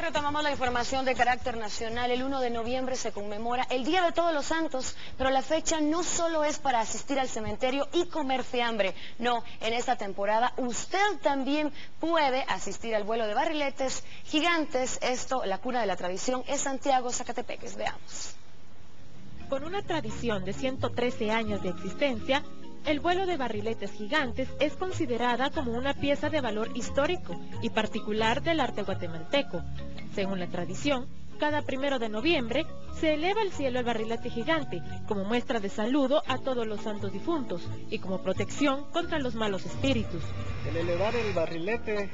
Retomamos la información de carácter nacional. El 1 de noviembre se conmemora el Día de Todos los Santos, pero la fecha no solo es para asistir al cementerio y comer fiambre. No, en esta temporada usted también puede asistir al vuelo de barriletes gigantes. Esto, la cuna de la tradición, es Santiago, Zacatepeques. Veamos. Con una tradición de 113 años de existencia, el vuelo de barriletes gigantes es considerada como una pieza de valor histórico y particular del arte guatemalteco. Según la tradición, cada 1 de noviembre se eleva al cielo el barrilete gigante como muestra de saludo a todos los santos difuntos y como protección contra los malos espíritus. El elevar el barrilete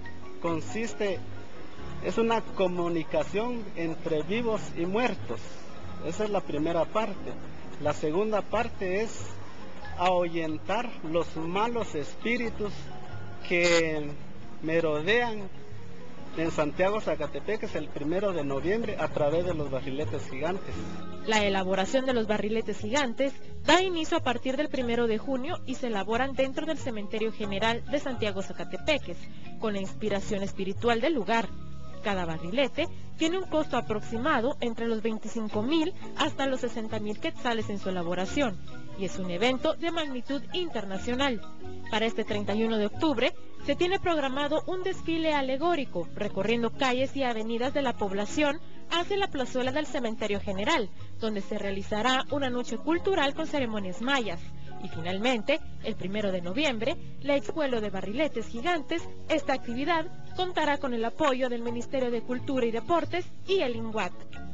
es una comunicación entre vivos y muertos. Esa es la primera parte. La segunda parte es ahuyentar los malos espíritus que merodean en Santiago, Zacatepeques el 1 de noviembre a través de los barriletes gigantes. La elaboración de los barriletes gigantes da inicio a partir del 1 de junio y se elaboran dentro del Cementerio General de Santiago, Zacatepeques, con la inspiración espiritual del lugar. Cada barrilete tiene un costo aproximado entre los 25,000 hasta los 60,000 quetzales en su elaboración y es un evento de magnitud internacional. Para este 31 de octubre se tiene programado un desfile alegórico recorriendo calles y avenidas de la población hacia la plazuela del Cementerio General, donde se realizará una noche cultural con ceremonias mayas. Y finalmente, el 1 de noviembre, la exvuelo de barriletes gigantes. Esta actividad contará con el apoyo del Ministerio de Cultura y Deportes y el INGUAT.